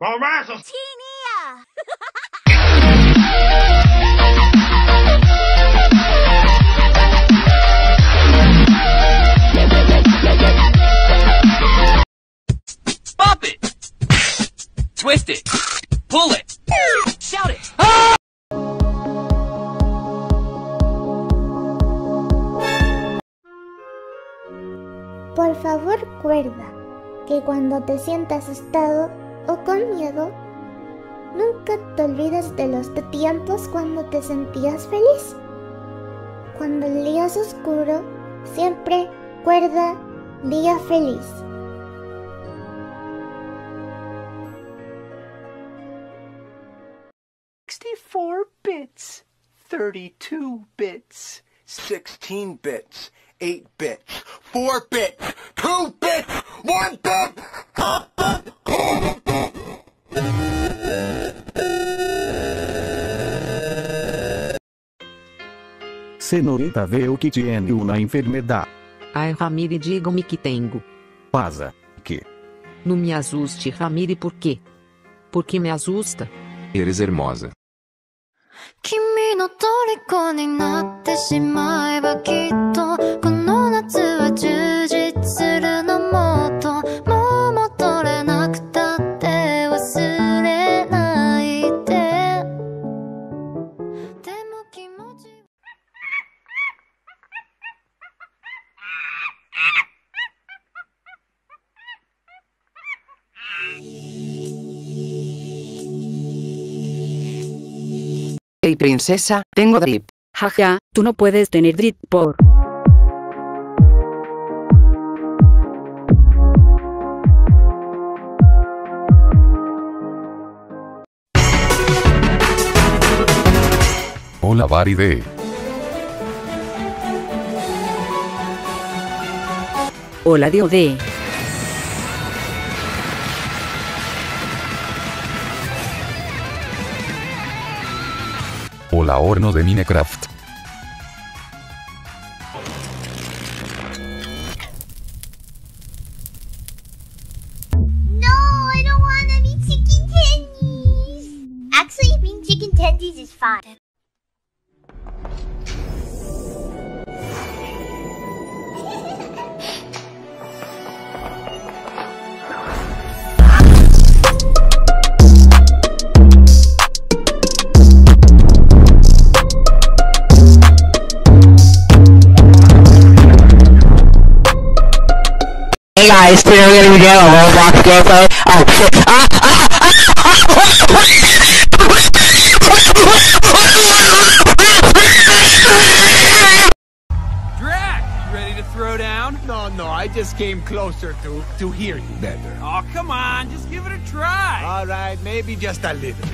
Tinia! Pop it! Twist it! Pull it! Shout it! Por favor, recuerda que cuando te sientas asustado o con miedo, nunca te olvides de los tiempos cuando te sentías feliz. Cuando el día es oscuro, siempre recuerda día feliz. "64 bits, 32 bits, 16 bits, 8 bits, 4 bits, 2 bits, 1 bit! Senorita, veo que tiene una enfermedad. Ai, Ramire, diga-me que tenho. Pasa, que? Não me assuste, Ramire, por quê? Porque me assusta. Eres hermosa. 君の虜になってしまえばきっとこの夏は充実するのもっともう戻れなくたって忘れないででも気持ち Hey princesa, tengo drip. Jaja, tú no puedes tener drip por... Hola Baride. Hola Diode. Hola horno de Minecraft. No, I don't want any chicken tendies. Actually, being chicken tendies is fine. Hey guys, today we're gonna be doing a Roblox gameplay. Oh shit! Drac, you ready to throw down? No, I just came closer to hear you better. Oh, come on, just give it a try. All right, maybe just a little.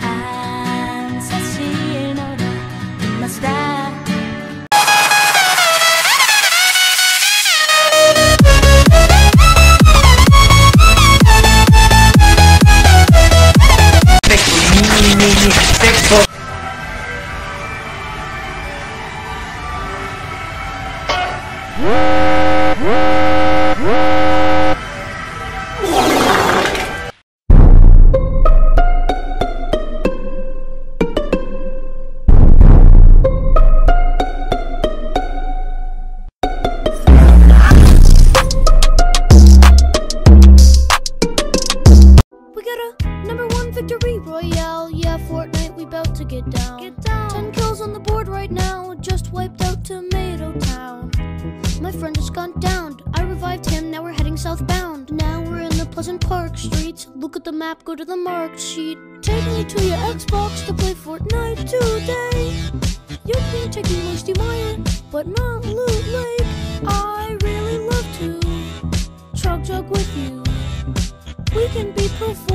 Victory Royale, yeah, Fortnite, we bout to get down. 10 kills on the board right now, just wiped out Tomato Town. My friend has gone down, I revived him, now we're heading southbound. Now we're in the Pleasant Park streets, look at the map, go to the marked sheet. Take me to your Xbox to play Fortnite today. You can take me Moisty Mire, but not Loot Lake. I really love to chug jug with you. We can be perfect.